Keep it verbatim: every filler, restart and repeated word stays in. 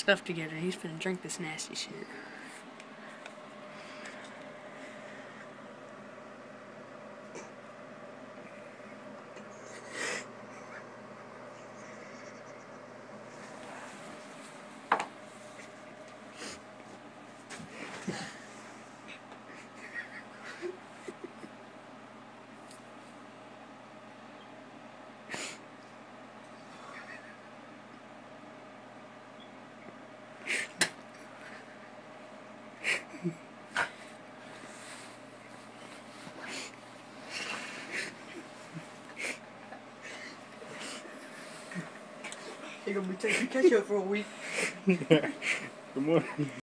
stuff together. He's finna drink this nasty shit. You're gonna be taking ketchup for a week. Good morning.